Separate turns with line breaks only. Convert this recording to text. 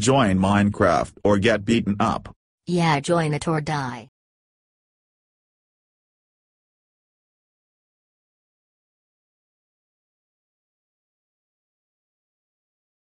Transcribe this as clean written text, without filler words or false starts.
Join Minecraft or get beaten up.
Yeah, join it or die.